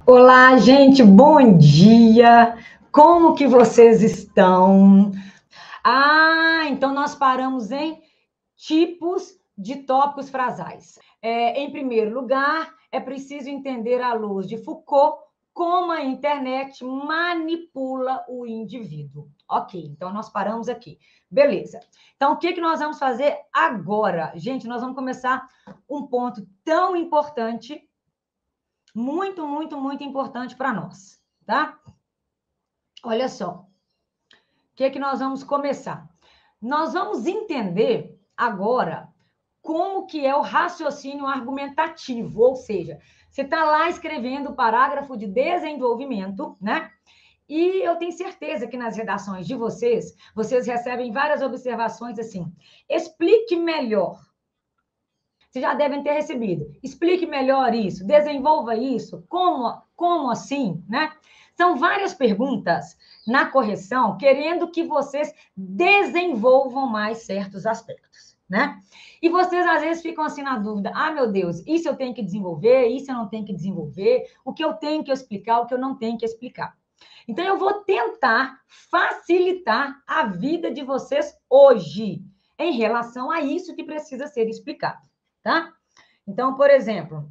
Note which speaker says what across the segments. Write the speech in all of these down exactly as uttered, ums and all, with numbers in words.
Speaker 1: Olá, gente, bom dia! Como que vocês estão? Ah, então nós paramos em tipos de tópicos frasais. É, em primeiro lugar, é preciso entender à luz de Foucault como a internet manipula o indivíduo. Ok, então nós paramos aqui. Beleza. Então, o que, que nós vamos fazer agora? Gente, nós vamos começar um ponto tão importante, muito, muito, muito importante para nós, tá? Olha só, o que, que nós vamos começar? Nós vamos entender agora como que é o raciocínio argumentativo, ou seja, você está lá escrevendo o parágrafo de desenvolvimento, né? E eu tenho certeza que nas redações de vocês, vocês recebem várias observações assim, explique melhor. Vocês já devem ter recebido. Explique melhor isso, desenvolva isso, como, como assim, né? São várias perguntas na correção, querendo que vocês desenvolvam mais certos aspectos, né? E vocês, às vezes, ficam assim na dúvida, ah, meu Deus, isso eu tenho que desenvolver, isso eu não tenho que desenvolver, o que eu tenho que explicar, o que eu não tenho que explicar. Então, eu vou tentar facilitar a vida de vocês hoje, em relação a isso que precisa ser explicado. Tá? Então, por exemplo,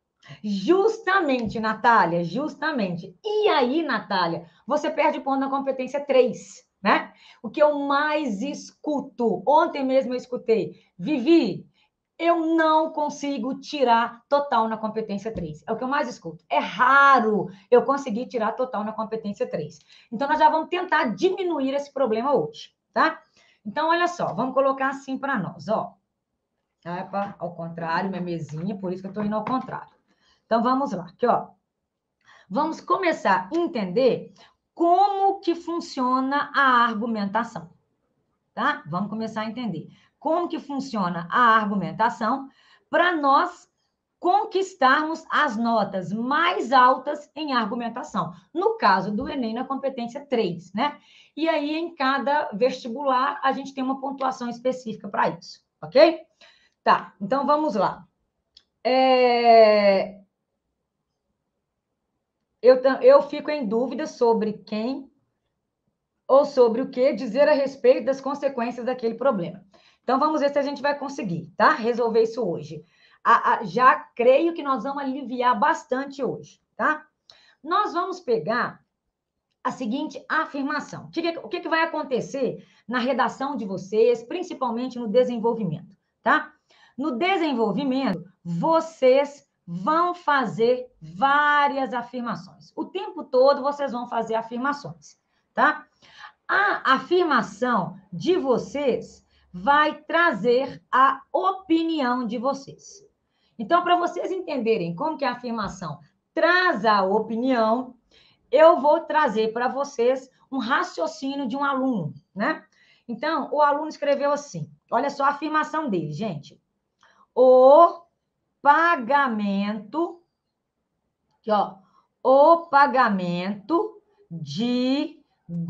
Speaker 1: justamente, Natália, justamente. E aí, Natália, você perde ponto na competência três, né? O que eu mais escuto, ontem mesmo eu escutei, Vivi, eu não consigo tirar total na competência três. É o que eu mais escuto. É raro eu conseguir tirar total na competência três. Então, nós já vamos tentar diminuir esse problema hoje, tá? Então, olha só, vamos colocar assim para nós, ó. Epa, ao contrário, minha mesinha, por isso que eu estou indo ao contrário. Então, vamos lá, aqui, ó. Vamos começar a entender como que funciona a argumentação, tá? Vamos começar a entender como que funciona a argumentação para nós conquistarmos as notas mais altas em argumentação. No caso do Enem, na competência três, né? E aí, em cada vestibular, a gente tem uma pontuação específica para isso, ok? Tá, então vamos lá. É... Eu, eu fico em dúvida sobre quem ou sobre o que dizer a respeito das consequências daquele problema. Então vamos ver se a gente vai conseguir, tá? Resolver isso hoje. A, a, já creio que nós vamos aliviar bastante hoje, tá? Nós vamos pegar a seguinte afirmação. O que, o que vai acontecer na redação de vocês, principalmente no desenvolvimento, tá? No desenvolvimento, vocês vão fazer várias afirmações. O tempo todo vocês vão fazer afirmações, tá? A afirmação de vocês vai trazer a opinião de vocês. Então, para vocês entenderem como que a afirmação traz a opinião, eu vou trazer para vocês um raciocínio de um aluno, né? Então, o aluno escreveu assim, olha só a afirmação dele, gente. O pagamento, aqui, ó, o pagamento de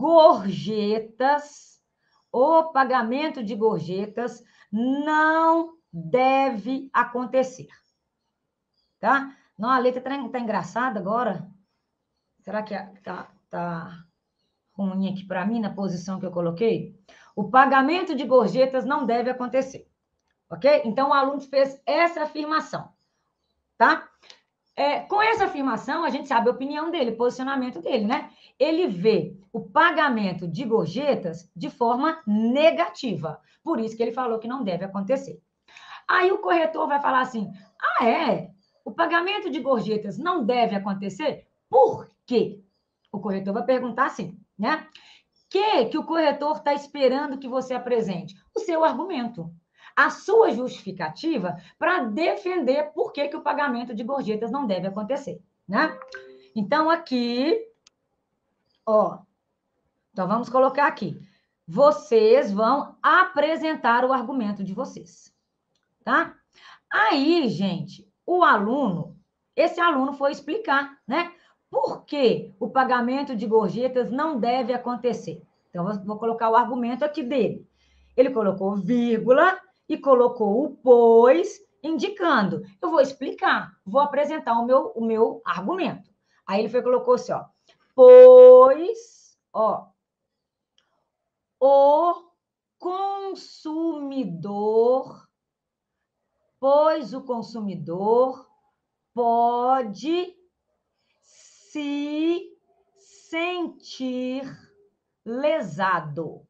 Speaker 1: gorjetas, o pagamento de gorjetas não deve acontecer, tá? Não, a letra tá, tá engraçada agora. Será que tá, tá ruim aqui para mim, na posição que eu coloquei? O pagamento de gorjetas não deve acontecer, ok? Então, o aluno fez essa afirmação, tá? É, com essa afirmação, a gente sabe a opinião dele, o posicionamento dele, né? Ele vê o pagamento de gorjetas de forma negativa. Por isso que ele falou que não deve acontecer. Aí o corretor vai falar assim, ah, é? O pagamento de gorjetas não deve acontecer? Por quê? O corretor vai perguntar assim, né? O que, que o corretor está esperando que você apresente? O seu argumento. A sua justificativa para defender por que, que o pagamento de gorjetas não deve acontecer, né? Então, aqui, ó, então vamos colocar aqui. Vocês vão apresentar o argumento de vocês, tá? Aí, gente, o aluno, esse aluno foi explicar, né? Por que o pagamento de gorjetas não deve acontecer? Então, eu vou colocar o argumento aqui dele. Ele colocou vírgula e colocou o pois, indicando. Eu vou explicar, vou apresentar o meu, o meu argumento. Aí ele foi colocou assim, ó. Pois, ó, o consumidor, pois o consumidor pode se sentir lesado.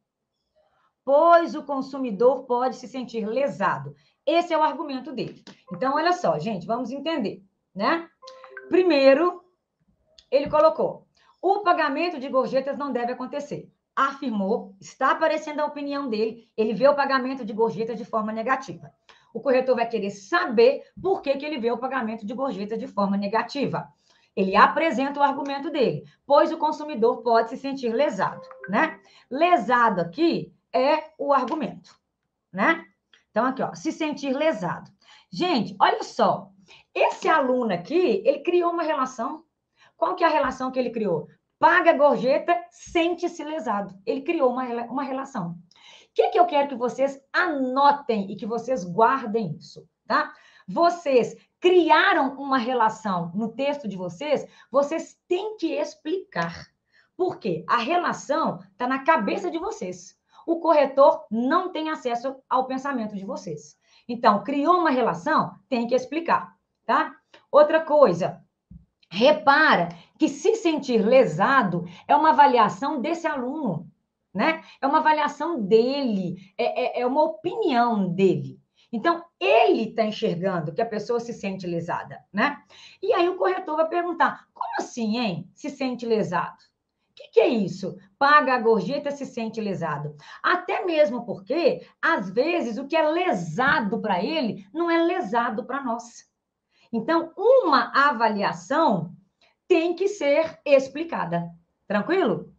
Speaker 1: Pois o consumidor pode se sentir lesado. Esse é o argumento dele. Então, olha só, gente, vamos entender, né? Primeiro, ele colocou: o pagamento de gorjetas não deve acontecer. Afirmou, está aparecendo a opinião dele, ele vê o pagamento de gorjetas de forma negativa. O corretor vai querer saber por que, que ele vê o pagamento de gorjetas de forma negativa. Ele apresenta o argumento dele, pois o consumidor pode se sentir lesado, né? Lesado aqui é o argumento, né? Então, aqui, ó, se sentir lesado. Gente, olha só, esse aluno aqui, ele criou uma relação. Qual que é a relação que ele criou? Paga a gorjeta, sente-se lesado. Ele criou uma, uma relação. O que, que eu quero que vocês anotem e que vocês guardem isso, tá? Vocês criaram uma relação no texto de vocês, vocês têm que explicar. Por quê? A relação está na cabeça de vocês. O corretor não tem acesso ao pensamento de vocês. Então, criou uma relação, tem que explicar, tá? Outra coisa, repara que se sentir lesado é uma avaliação desse aluno, né? É uma avaliação dele, é, é, é uma opinião dele. Então, ele está enxergando que a pessoa se sente lesada, né? E aí o corretor vai perguntar, como assim, hein? Se sente lesado? O que, que é isso? Paga a gorjeta, se sente lesado. Até mesmo porque, às vezes, o que é lesado para ele não é lesado para nós. Então, uma avaliação tem que ser explicada. Tranquilo?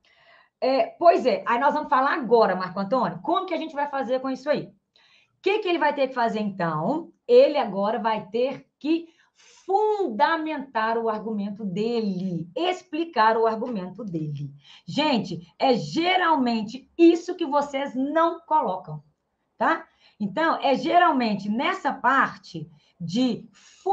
Speaker 1: É, pois é, aí nós vamos falar agora, Marco Antônio, como que a gente vai fazer com isso aí? O que, que ele vai ter que fazer, então? Ele agora vai ter que fundamentar o argumento dele, explicar o argumento dele. Gente, é geralmente isso que vocês não colocam, tá? Então, é geralmente nessa parte de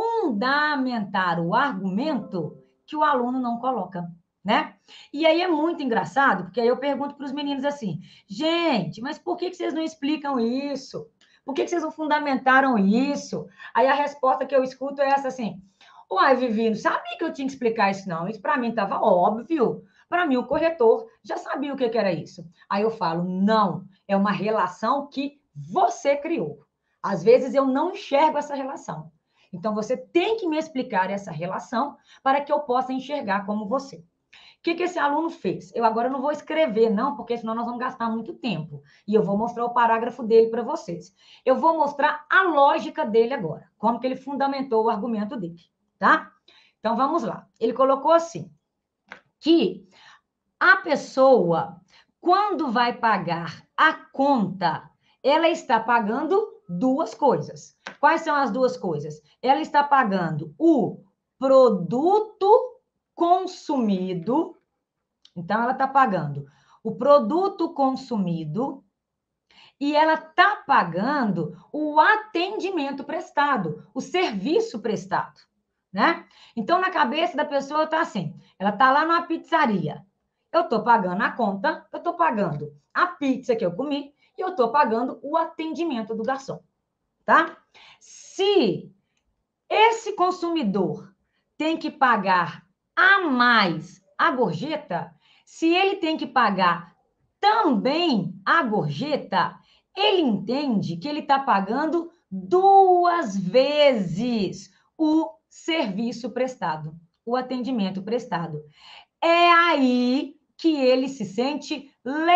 Speaker 1: fundamentar o argumento que o aluno não coloca, né? E aí é muito engraçado, porque aí eu pergunto para os meninos assim, gente, mas por que, que vocês não explicam isso? Por que, que vocês não fundamentaram isso? Aí a resposta que eu escuto é essa assim, uai, Vivi, não sabia que eu tinha que explicar isso não, isso para mim estava óbvio. Para mim, o corretor já sabia o que, que era isso. Aí eu falo, não, é uma relação que você criou. Às vezes eu não enxergo essa relação. Então, você tem que me explicar essa relação para que eu possa enxergar como você. O que, que esse aluno fez? Eu agora não vou escrever, não, porque senão nós vamos gastar muito tempo. E eu vou mostrar o parágrafo dele para vocês. Eu vou mostrar a lógica dele agora, como que ele fundamentou o argumento dele, tá? Então, vamos lá. Ele colocou assim, que a pessoa, quando vai pagar a conta, ela está pagando duas coisas. Quais são as duas coisas? Ela está pagando o produto consumido. Então, ela está pagando o produto consumido e ela está pagando o atendimento prestado, o serviço prestado, né? Então, na cabeça da pessoa está assim, ela está lá numa pizzaria, eu estou pagando a conta, eu estou pagando a pizza que eu comi e eu estou pagando o atendimento do garçom, tá? Se esse consumidor tem que pagar a mais a gorjeta, se ele tem que pagar também a gorjeta, ele entende que ele está pagando duas vezes o serviço prestado, o atendimento prestado. É aí que ele se sente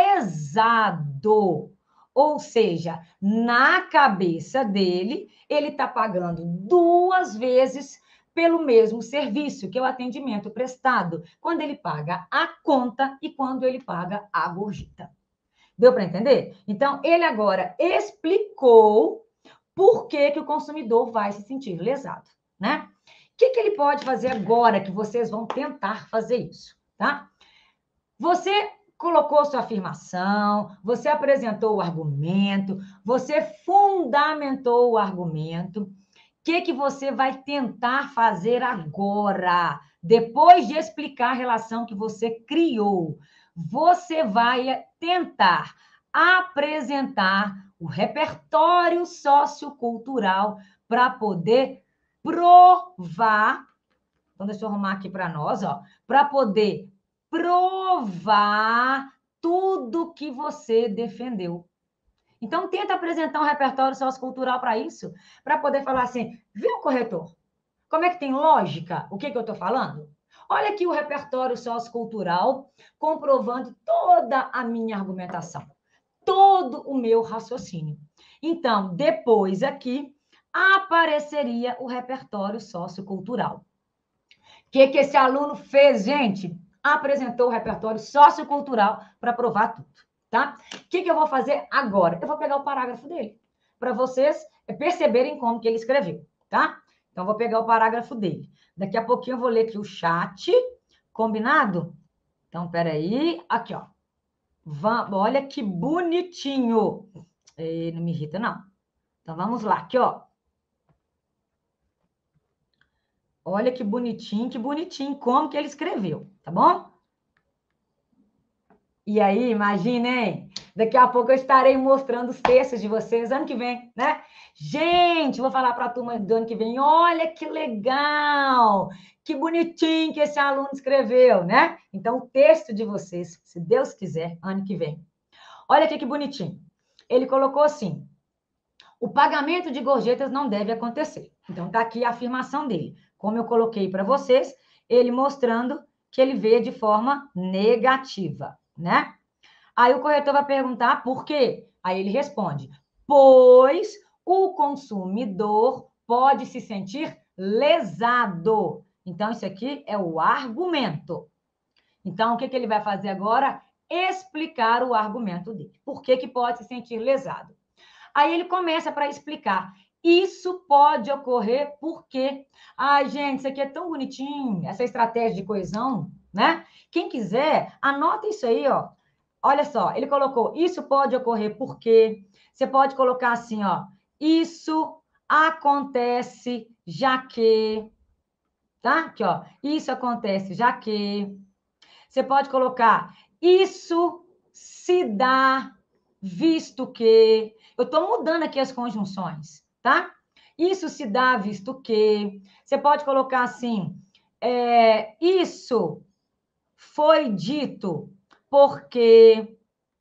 Speaker 1: lesado. Ou seja, na cabeça dele, ele está pagando duas vezes pelo mesmo serviço, que é o atendimento prestado, quando ele paga a conta e quando ele paga a gorjeta. Deu para entender? Então, ele agora explicou por que, que o consumidor vai se sentir lesado, né? O que, que ele pode fazer agora que vocês vão tentar fazer isso, tá? Você colocou sua afirmação, você apresentou o argumento, você fundamentou o argumento. que, que você vai tentar fazer agora? Depois de explicar a relação que você criou, você vai tentar apresentar o repertório sociocultural para poder provar. Então, deixa eu arrumar aqui para nós, ó, para poder provar tudo que você defendeu. Então, tenta apresentar um repertório sociocultural para isso, para poder falar assim, viu, corretor? Como é que tem lógica o que, que eu estou falando? Olha aqui o repertório sociocultural comprovando toda a minha argumentação, todo o meu raciocínio. Então, depois aqui, apareceria o repertório sociocultural. O que, que esse aluno fez, gente? Apresentou o repertório sociocultural para provar tudo, tá? O que, que eu vou fazer agora? Eu vou pegar o parágrafo dele, para vocês perceberem como que ele escreveu, tá? Então, vou pegar o parágrafo dele. Daqui a pouquinho eu vou ler aqui o chat, combinado? Então, peraí, aqui, ó. Vamos, olha que bonitinho. E não me irrita, não. Então, vamos lá, aqui, ó. Olha que bonitinho, que bonitinho, como que ele escreveu, tá bom? E aí, imaginem, daqui a pouco eu estarei mostrando os textos de vocês ano que vem, né? Gente, vou falar para a turma do ano que vem, olha que legal, que bonitinho que esse aluno escreveu, né? Então, o texto de vocês, se Deus quiser, ano que vem. Olha aqui que bonitinho. Ele colocou assim, o pagamento de gorjetas não deve acontecer. Então, tá aqui a afirmação dele. Como eu coloquei para vocês, ele mostrando que ele vê de forma negativa, né? Aí o corretor vai perguntar por quê? Aí ele responde, pois o consumidor pode se sentir lesado. Então, isso aqui é o argumento. Então, o que, que ele vai fazer agora? Explicar o argumento dele. Por que, que pode se sentir lesado? Aí ele começa para explicar. Isso pode ocorrer porque, ai, gente, isso aqui é tão bonitinho, essa estratégia de coesão, né? Quem quiser, anota isso aí, ó. Olha só, ele colocou, isso pode ocorrer porque, você pode colocar assim, ó, isso acontece já que, tá? Aqui, ó, isso acontece já que, você pode colocar, isso se dá visto que, eu estou mudando aqui as conjunções, tá? Isso se dá visto que, você pode colocar assim, é, isso foi dito porque,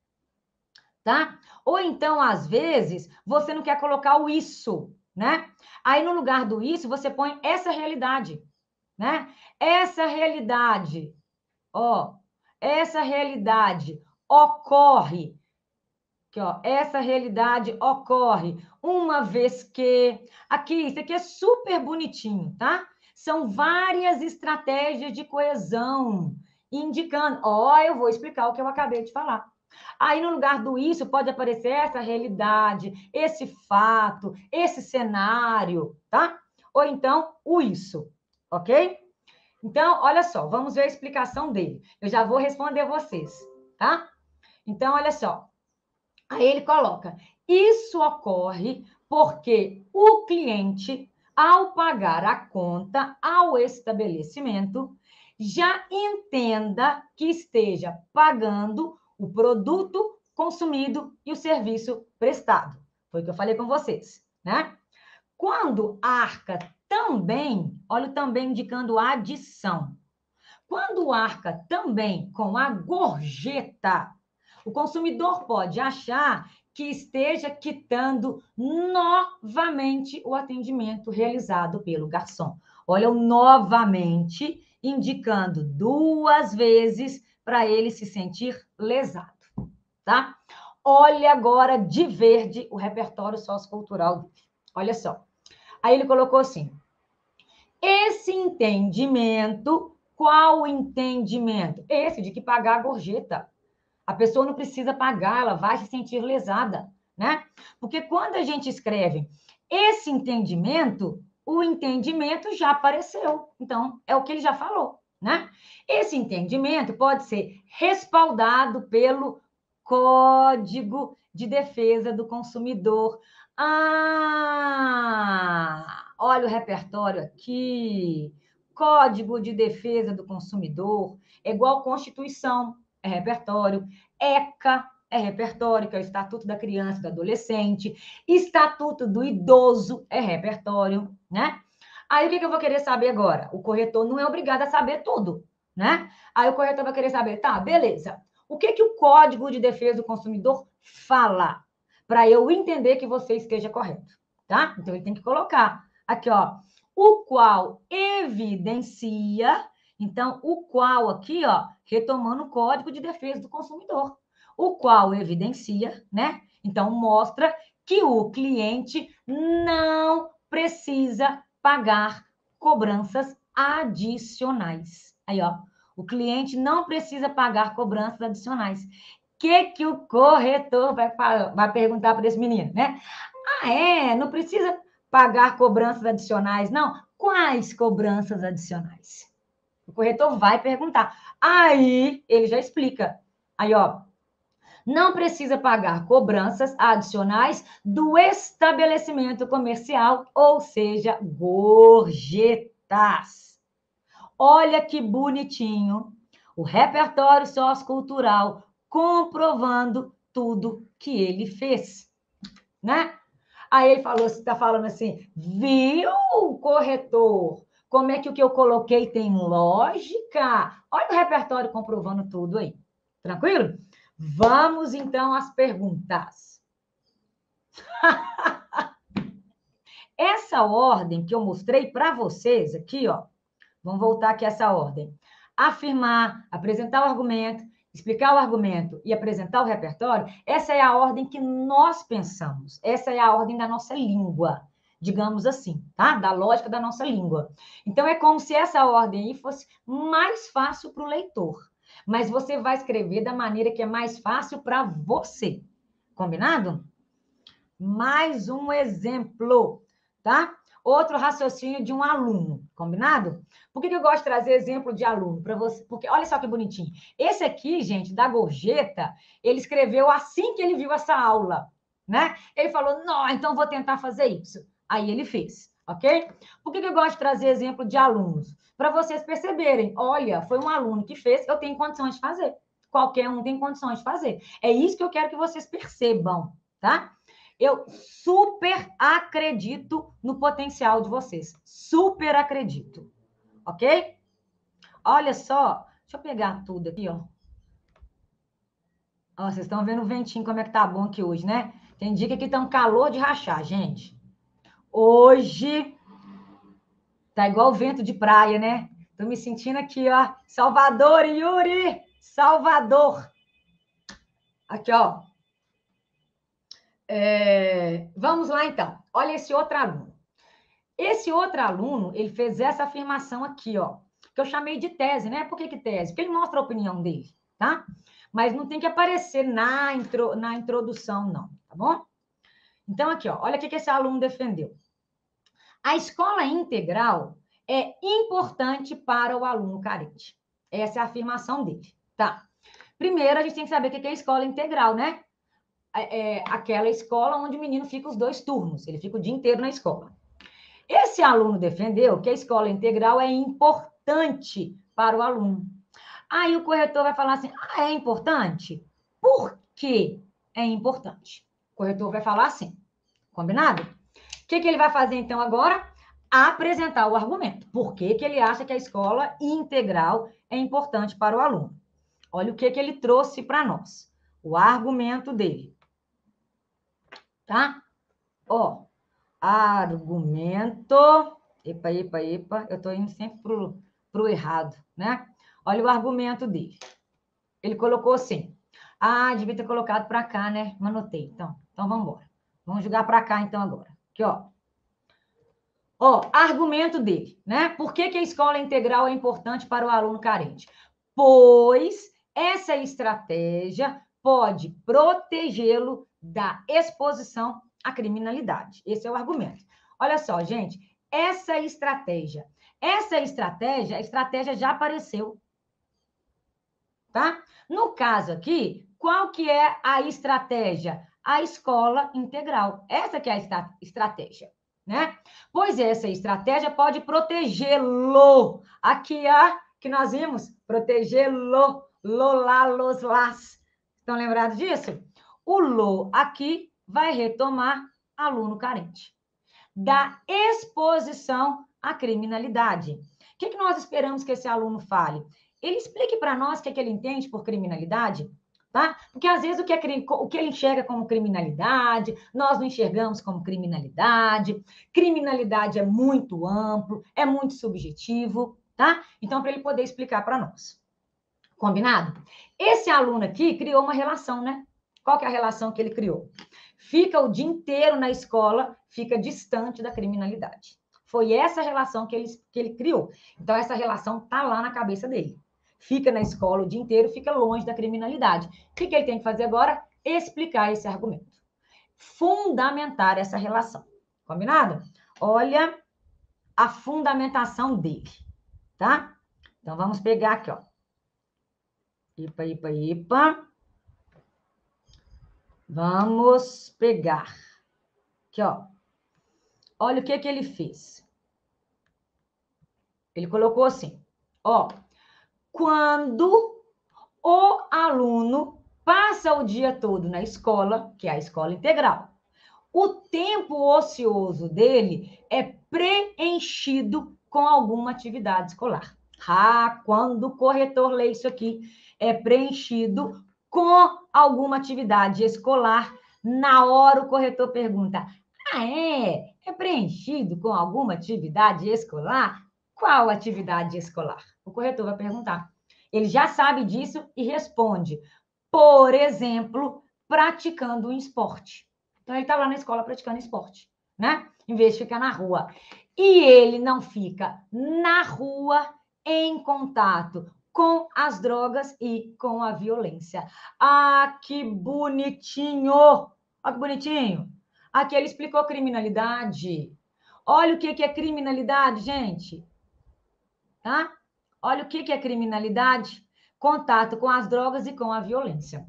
Speaker 1: tá? Ou então, às vezes, você não quer colocar o isso, né? Aí, no lugar do isso, você põe essa realidade, né? Essa realidade, ó, essa realidade ocorre, que, ó, essa realidade ocorre uma vez que, aqui, isso aqui é super bonitinho, tá? São várias estratégias de coesão, indicando, ó, eu vou explicar o que eu acabei de falar. Aí, no lugar do isso, pode aparecer essa realidade, esse fato, esse cenário, tá? Ou então, o isso, ok? Então, olha só, vamos ver a explicação dele. Eu já vou responder a vocês, tá? Então, olha só. Aí ele coloca, isso ocorre porque o cliente, ao pagar a conta ao estabelecimento, já entenda que esteja pagando o produto consumido e o serviço prestado. Foi o que eu falei com vocês, né? Quando arca também, olha o também indicando adição. Quando arca também com a gorjeta, o consumidor pode achar que esteja quitando novamente o atendimento realizado pelo garçom. Olha, o novamente indicando duas vezes para ele se sentir lesado, tá? Olha agora de verde o repertório sociocultural dele. Olha só. Aí ele colocou assim: esse entendimento, qual entendimento? Esse de que pagar a gorjeta. A pessoa não precisa pagar, ela vai se sentir lesada, né? Porque quando a gente escreve esse entendimento, o entendimento já apareceu. Então, é o que ele já falou, né? Esse entendimento pode ser respaldado pelo Código de Defesa do Consumidor. Ah, Olha o repertório aqui. Código de Defesa do Consumidor é igual Constituição, é repertório. ECA é repertório, que é o Estatuto da Criança e do Adolescente. Estatuto do Idoso é repertório, né? Aí o que, que eu vou querer saber agora? O corretor não é obrigado a saber tudo, né? Aí o corretor vai querer saber, tá, beleza. O que, que o Código de Defesa do Consumidor fala? Para eu entender que você esteja correto, tá? Então ele tem que colocar aqui, ó, o qual evidencia, então o qual aqui, ó, retomando o Código de Defesa do Consumidor, o qual evidencia, né? Então mostra que o cliente não precisa pagar cobranças adicionais. Aí, ó, o cliente não precisa pagar cobranças adicionais. O que, que o corretor vai, vai perguntar para esse menino, né? Ah, é? Não precisa pagar cobranças adicionais, não? Quais cobranças adicionais? O corretor vai perguntar. Aí, ele já explica. Aí, ó, não precisa pagar cobranças adicionais do estabelecimento comercial, ou seja, gorjetas. Olha que bonitinho o repertório sociocultural comprovando tudo que ele fez, né? Aí ele falou, está falando assim, viu, corretor? Como é que o que eu coloquei tem lógica? Olha o repertório comprovando tudo aí. Tranquilo? Vamos, então, às perguntas. Essa ordem que eu mostrei para vocês aqui, ó. Vamos voltar aqui a essa ordem. Afirmar, apresentar o argumento, explicar o argumento e apresentar o repertório, essa é a ordem que nós pensamos. Essa é a ordem da nossa língua, digamos assim, tá? Da lógica da nossa língua. Então, é como se essa ordem aí fosse mais fácil para o leitor. Mas você vai escrever da maneira que é mais fácil para você. Combinado? Mais um exemplo, tá? Outro raciocínio de um aluno, combinado? Por que eu gosto de trazer exemplo de aluno para você? Porque olha só que bonitinho. Esse aqui, gente, da gorjeta, ele escreveu assim que ele viu essa aula, né? Ele falou: "Não, então vou tentar fazer isso". Aí ele fez, ok? Por que eu gosto de trazer exemplo de alunos? Para vocês perceberem, olha, foi um aluno que fez, eu tenho condições de fazer. Qualquer um tem condições de fazer. É isso que eu quero que vocês percebam, tá? Eu super acredito no potencial de vocês. Super acredito. Ok? Olha só. Deixa eu pegar tudo aqui, ó. Ó, vocês estão vendo o ventinho como é que tá bom aqui hoje, né? Tem dia que aqui tá um calor de rachar, gente. Hoje tá igual vento de praia, né? Tô me sentindo aqui, ó. Salvador, Yuri! Salvador! Aqui, ó. É... Vamos lá, então. Olha esse outro aluno. Esse outro aluno, ele fez essa afirmação aqui, ó, que eu chamei de tese, né? Por que que tese? Porque ele mostra a opinião dele, tá? Mas não tem que aparecer na, intro, na introdução, não, tá bom? Então, aqui, ó, olha o que que esse aluno defendeu. A escola integral é importante para o aluno carente. Essa é a afirmação dele, tá? Primeiro, a gente tem que saber o que é escola integral, né? É, é aquela escola onde o menino fica os dois turnos, ele fica o dia inteiro na escola. Esse aluno defendeu que a escola integral é importante para o aluno. Aí o corretor vai falar assim: ah, é importante? Por que é importante? O corretor vai falar assim, combinado? O que, que ele vai fazer então agora? Apresentar o argumento. Por que, que ele acha que a escola integral é importante para o aluno? Olha o que, que ele trouxe para nós. O argumento dele. Tá? Ó, argumento. Epa, epa, epa. Eu estou indo sempre para o errado, né? Olha o argumento dele. Ele colocou assim. Ah, devia ter colocado para cá, né? Não anotei. Então, então vamos embora. Vamos jogar para cá, então, agora. Aqui, ó. Ó, argumento dele, né? Por que, que a escola integral é importante para o aluno carente? Pois essa estratégia pode protegê-lo da exposição à criminalidade. Esse é o argumento. Olha só, gente, essa estratégia, essa estratégia, a estratégia já apareceu, tá? No caso aqui, qual que é a estratégia? A escola integral. Essa que é a estratégia. né? Pois essa estratégia pode protegê-lo. Aqui a que nós vimos, protegê-lo, lo, lá, los, las. Estão lembrados disso? O lo aqui vai retomar aluno carente. Da exposição à criminalidade. O que, que nós esperamos que esse aluno fale? Ele explique para nós o que, que ele entende por criminalidade, tá? Porque às vezes o que, é, o que ele enxerga como criminalidade, nós não enxergamos como criminalidade. Criminalidade é muito amplo, é muito subjetivo, tá? Então, para ele poder explicar para nós. Combinado? Esse aluno aqui criou uma relação, né? Qual que é a relação que ele criou? Fica o dia inteiro na escola, fica distante da criminalidade. Foi essa relação que ele, que ele criou. Então, essa relação está lá na cabeça dele. Fica na escola o dia inteiro, fica longe da criminalidade. O que, que ele tem que fazer agora? Explicar esse argumento. Fundamentar essa relação. Combinado? Olha a fundamentação dele, tá? Então, vamos pegar aqui, ó. Ipa, ipa, ipa. Vamos pegar. Aqui, ó. Olha o que, que ele fez. Ele colocou assim, ó. Quando o aluno passa o dia todo na escola, que é a escola integral, o tempo ocioso dele é preenchido com alguma atividade escolar. Ah, quando o corretor lê isso aqui, é preenchido com alguma atividade escolar. Na hora o corretor pergunta, ah, é? É preenchido com alguma atividade escolar? Qual atividade escolar? O corretor vai perguntar. Ele já sabe disso e responde. Por exemplo, praticando um esporte. Então, ele está lá na escola praticando esporte, né? Em vez de ficar na rua. E ele não fica na rua em contato com as drogas e com a violência. Ah, que bonitinho! Olha que bonitinho. Aqui ele explicou criminalidade. Olha o que é criminalidade, gente. Tá? Olha o que é criminalidade. Contato com as drogas e com a violência.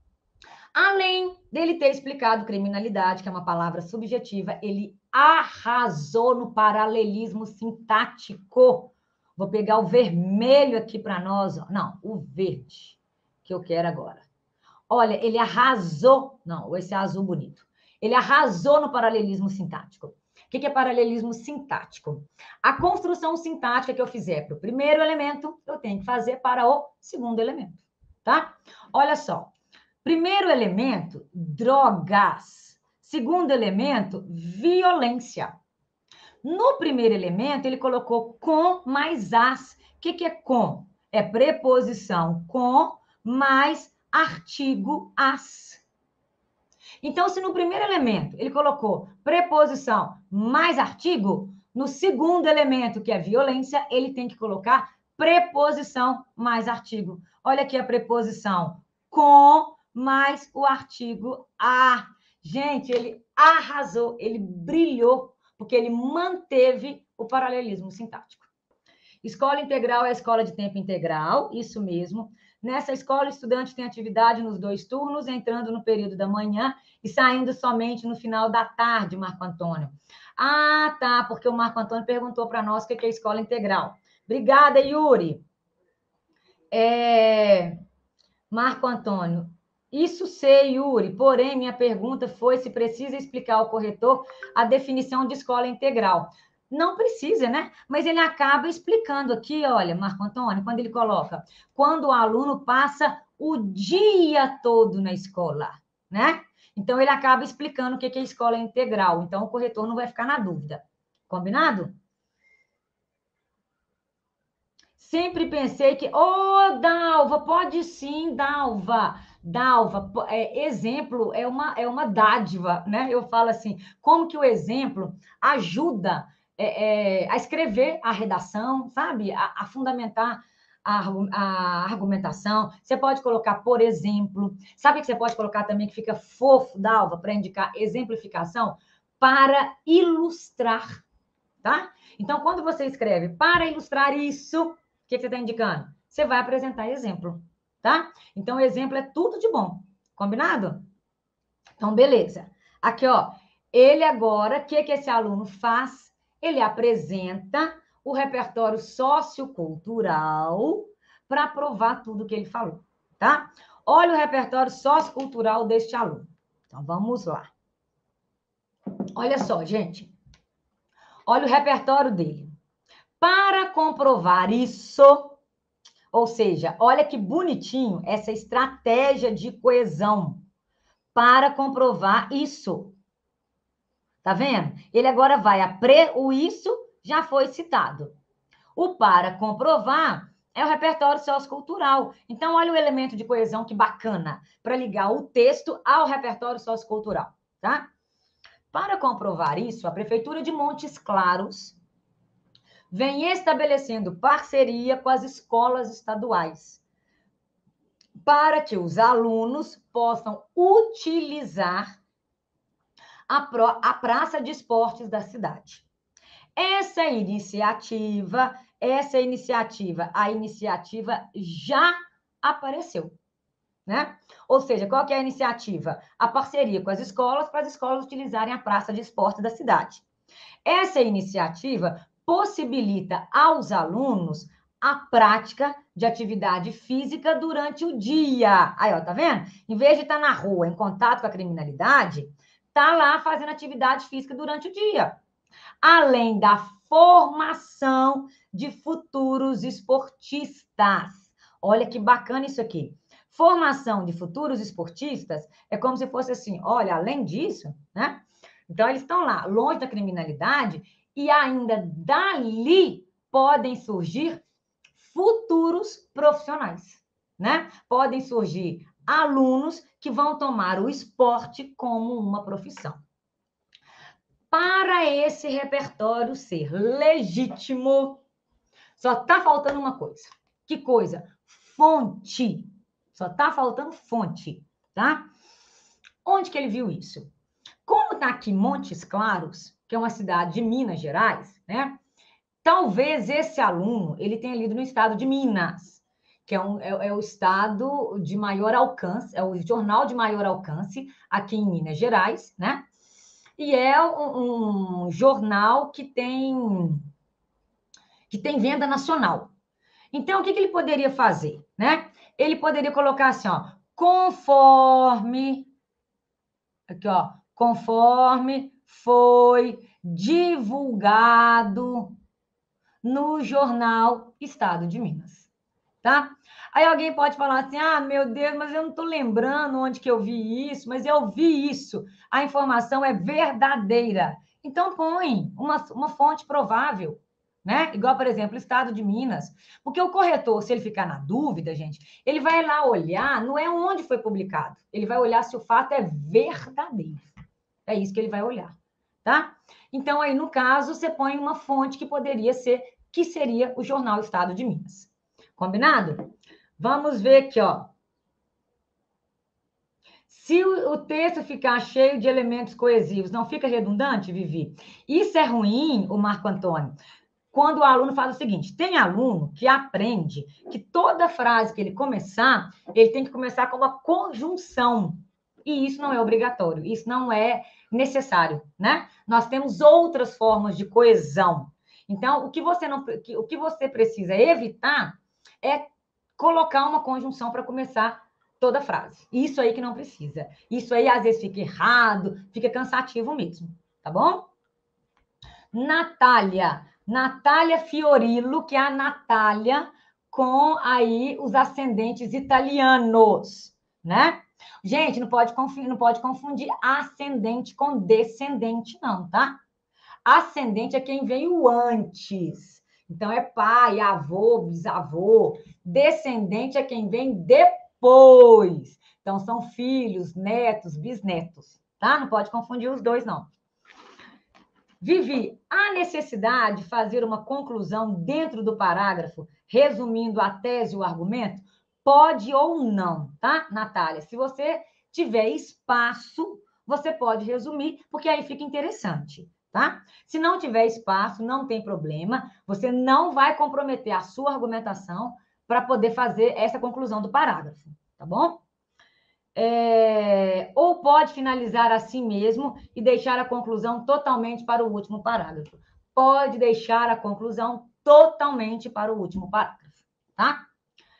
Speaker 1: Além dele ter explicado criminalidade, que é uma palavra subjetiva, ele arrasou no paralelismo sintático. Vou pegar o vermelho aqui para nós. Não, o verde, que eu quero agora. Olha, ele arrasou. Não, esse azul bonito. Ele arrasou no paralelismo sintático. O que é paralelismo sintático? A construção sintática que eu fizer para o primeiro elemento, eu tenho que fazer para o segundo elemento, tá? Olha só. Primeiro elemento, drogas. Segundo elemento, violência. No primeiro elemento, ele colocou com mais as. O que é com? É preposição com mais artigo as. Então, se no primeiro elemento ele colocou preposição mais artigo, no segundo elemento, que é violência, ele tem que colocar preposição mais artigo. Olha aqui a preposição com mais o artigo a. Gente, ele arrasou, ele brilhou, porque ele manteve o paralelismo sintático. Escola integral é a escola de tempo integral, isso mesmo. Nessa escola, o estudante tem atividade nos dois turnos, entrando no período da manhã e saindo somente no final da tarde, Marco Antônio. Ah, tá, porque o Marco Antônio perguntou para nós o que é escola integral. Obrigada, Yuri. É... Marco Antônio, isso sei, Yuri, porém, minha pergunta foi se precisa explicar ao corretor a definição de escola integral. Não precisa, né? Mas ele acaba explicando aqui, olha, Marco Antônio, quando ele coloca, quando o aluno passa o dia todo na escola, né? Então, ele acaba explicando o que é escola integral. Então, o corretor não vai ficar na dúvida. Combinado? Sempre pensei que... Ô, oh, Dalva, pode sim, Dalva. Dalva, é, exemplo é uma, é uma dádiva, né? Eu falo assim, como que o exemplo ajuda é, é, a escrever a redação, sabe? A, a fundamentar a, a argumentação. Você pode colocar, por exemplo, sabe que você pode colocar também que fica fofo, Dalva, para indicar exemplificação? Para ilustrar, tá? Então, quando você escreve para ilustrar isso, o que, que você está indicando? Você vai apresentar exemplo, tá? Então, exemplo é tudo de bom. Combinado? Então, beleza. Aqui, ó. ele agora, o que, que esse aluno faz? Ele apresenta o repertório sociocultural para provar tudo que ele falou, tá? Olha o repertório sociocultural deste aluno. Então, vamos lá. Olha só, gente. Olha o repertório dele. Para comprovar isso, ou seja, olha que bonitinho essa estratégia de coesão. Para comprovar isso. Tá vendo? Ele agora vai a pre... O isso já foi citado. O para comprovar é o repertório sociocultural. Então, olha o elemento de coesão, que bacana, para ligar o texto ao repertório sociocultural, tá? Para comprovar isso, a Prefeitura de Montes Claros vem estabelecendo parceria com as escolas estaduais para que os alunos possam utilizar a, pro... a praça de esportes da cidade. Essa iniciativa, essa iniciativa, a iniciativa já apareceu, né? Ou seja, qual que é a iniciativa? A parceria com as escolas, para as escolas utilizarem a praça de esporte da cidade. Essa iniciativa possibilita aos alunos a prática de atividade física durante o dia. Aí, ó, tá vendo? Em vez de estar na rua, em contato com a criminalidade, tá lá fazendo atividade física durante o dia. Além da formação de futuros esportistas. Olha que bacana isso aqui. Formação de futuros esportistas é como se fosse assim, olha, além disso, né? Então, eles estão lá, longe da criminalidade, e ainda dali podem surgir futuros profissionais, né? Podem surgir alunos que vão tomar o esporte como uma profissão. Para esse repertório ser legítimo, só está faltando uma coisa. Que coisa? Fonte. Só está faltando fonte, tá? Onde que ele viu isso? Como está aqui Montes Claros, que é uma cidade de Minas Gerais, né? Talvez esse aluno ele tenha lido no estado de Minas, que é, um, é, é o estado de maior alcance, é o jornal de maior alcance aqui em Minas Gerais, né? E é um, um jornal que tem, que tem venda nacional. Então, o que, que ele poderia fazer, né? Ele poderia colocar assim, ó, conforme, aqui, ó, conforme foi divulgado no jornal Estado de Minas, tá? Aí alguém pode falar assim, ah, meu Deus, mas eu não estou lembrando onde que eu vi isso, mas eu vi isso. A informação é verdadeira. Então, põe uma, uma fonte provável, né? Igual, por exemplo, o Estado de Minas. Porque o corretor, se ele ficar na dúvida, gente, ele vai lá olhar, não é onde foi publicado. Ele vai olhar se o fato é verdadeiro. É isso que ele vai olhar, tá? Então, aí, no caso, você põe uma fonte que poderia ser, que seria o jornal Estado de Minas. Combinado? Vamos ver aqui, ó. Se o texto ficar cheio de elementos coesivos, não fica redundante, Vivi? Isso é ruim, o Marco Antônio, quando o aluno faz o seguinte, tem aluno que aprende que toda frase que ele começar, ele tem que começar com uma conjunção. E isso não é obrigatório, isso não é necessário, né? Nós temos outras formas de coesão. Então, o que você, não, o que você precisa evitar é colocar uma conjunção para começar toda a frase. Isso aí que não precisa. Isso aí, às vezes, fica errado, fica cansativo mesmo, tá bom? Natália. Natália Fiorillo, que é a Natália com aí os ascendentes italianos, né? Gente, não pode confundir, não pode confundir ascendente com descendente, não, tá? Ascendente é quem veio antes. Então, é pai, avô, bisavô. Descendente é quem vem depois. Então, são filhos, netos, bisnetos, tá? Não pode confundir os dois, não. Vivi, há necessidade de fazer uma conclusão dentro do parágrafo, resumindo a tese e o argumento? Pode ou não, tá, Natália? Se você tiver espaço, você pode resumir, porque aí fica interessante, tá? Se não tiver espaço, não tem problema, você não vai comprometer a sua argumentação para poder fazer essa conclusão do parágrafo, tá bom? É, ou pode finalizar assim mesmo e deixar a conclusão totalmente para o último parágrafo. Pode deixar a conclusão totalmente para o último parágrafo, tá?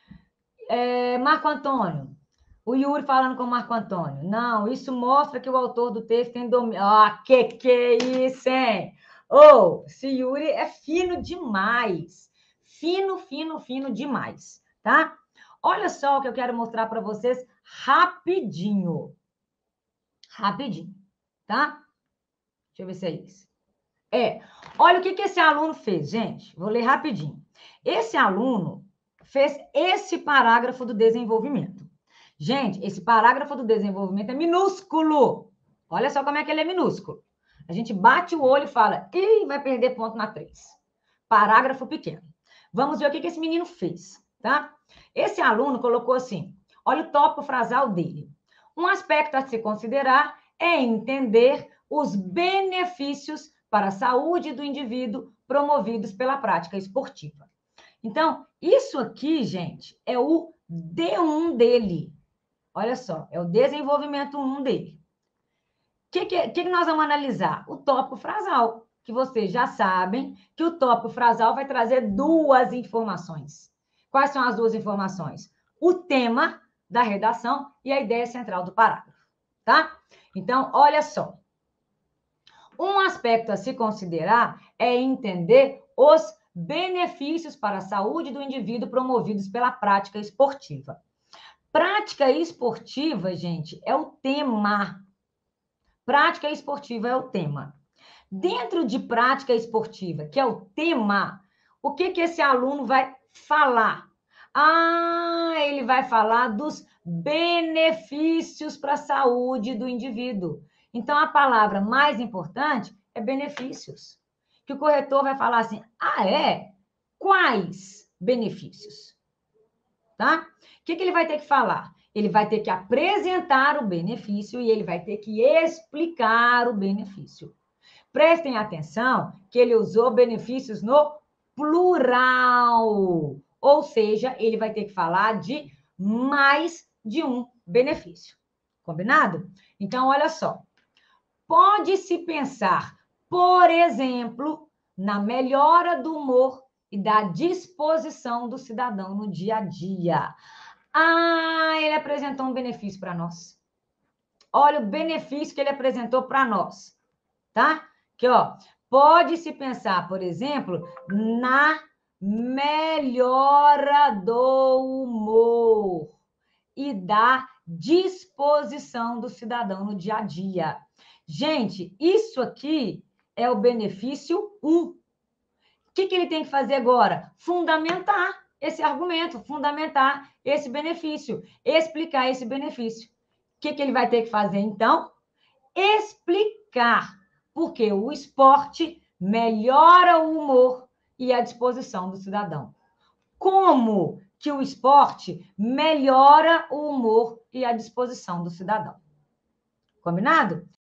Speaker 1: É, Marco Antônio, o Yuri falando com o Marco Antônio. Não, isso mostra que o autor do texto tem domínio. Ah, que que é isso, hein? Ô, oh, esse Yuri é fino demais. Fino, fino, fino demais, tá? Olha só o que eu quero mostrar para vocês rapidinho. Rapidinho, tá? Deixa eu ver se é isso. É, olha o que, que esse aluno fez, gente. Vou ler rapidinho. Esse aluno fez esse parágrafo do desenvolvimento. Gente, esse parágrafo do desenvolvimento é minúsculo. Olha só como é que ele é minúsculo. A gente bate o olho e fala, ih, vai perder ponto na três. Parágrafo pequeno. Vamos ver o que, que esse menino fez, tá? Esse aluno colocou assim, olha o tópico frasal dele. Um aspecto a se considerar é entender os benefícios para a saúde do indivíduo promovidos pela prática esportiva. Então, isso aqui, gente, é o D um dele. Olha só, é o desenvolvimento um dele. O que, que, que nós vamos analisar? O tópico frasal, que vocês já sabem que o tópico frasal vai trazer duas informações. Quais são as duas informações? O tema da redação e a ideia central do parágrafo, tá? Então, olha só. Um aspecto a se considerar é entender os benefícios para a saúde do indivíduo promovidos pela prática esportiva. Prática esportiva, gente, é o tema. Prática esportiva é o tema. Dentro de prática esportiva, que é o tema, o que, que esse aluno vai falar? Ah, ele vai falar dos benefícios para a saúde do indivíduo. Então, a palavra mais importante é benefícios. Que o corretor vai falar assim, ah, é? Quais benefícios? Tá? O que, que ele vai ter que falar? Ele vai ter que apresentar o benefício e ele vai ter que explicar o benefício. Prestem atenção que ele usou benefícios no plural. Ou seja, ele vai ter que falar de mais de um benefício. Combinado? Então, olha só. Pode-se pensar, por exemplo, na melhora do humor e da disposição do cidadão no dia a dia. Ah, ele apresentou um benefício para nós. Olha o benefício que ele apresentou para nós, tá? Aqui, ó. Pode-se pensar, por exemplo, na melhora do humor e da disposição do cidadão no dia a dia. Gente, isso aqui é o benefício um. O que, que ele tem que fazer agora? Fundamentar esse argumento, fundamentar esse benefício, explicar esse benefício. O que, que ele vai ter que fazer, então? Explicar, porque o esporte melhora o humor e a disposição do cidadão. Como que o esporte melhora o humor e a disposição do cidadão? Combinado?